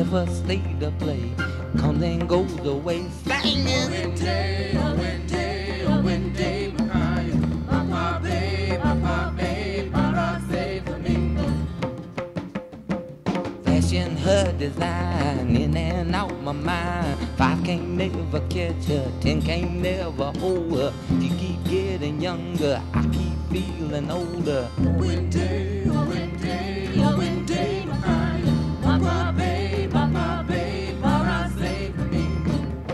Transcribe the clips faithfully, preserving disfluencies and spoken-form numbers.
never stay to play. Comes and goes away, singing. Oh, Wendy, oh, Wendy, oh, Wendy, Maria. Papa, babe, papa, babe, para, say flamingo. Fashion her design, in and out my mind. Five can't never catch her, ten can't never hold her. She keep getting younger, I keep feeling older. Oh, Wendy, oh, Wendy, oh, Wendy, Maria. Papa, babe, papa, babe, para, say flamingo.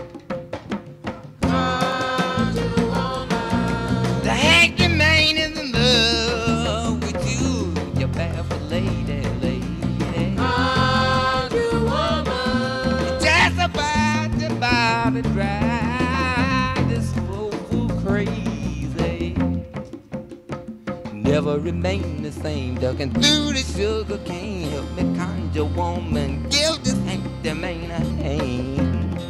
Country woman. The hanky man is in love with you, you barefoot lady, lady. Country woman. Just about to buy the drive this fool crazy. Never remain the same, ducking through the sugar cane. Help me conjure woman, give this hanky man a hand.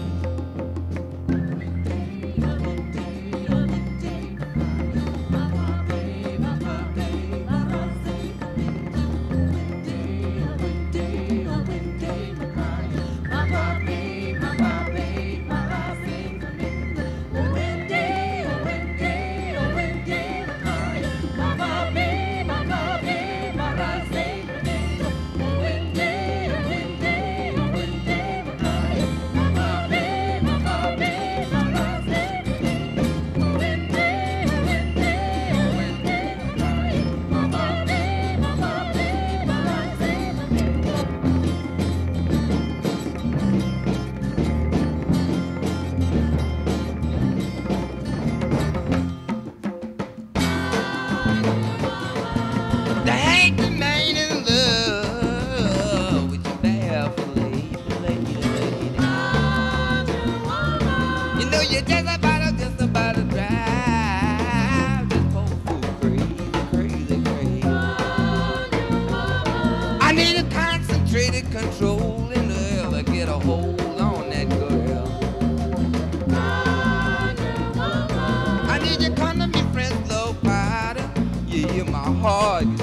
The hanky man in love with you barefoot lady, lady, lady. You know you're just about to, just about to drive this poor fool crazy, crazy, crazy. I need a concentrated control in the ever get a hold on that girl. I need you come to me, friends, low powder. You hear my heart.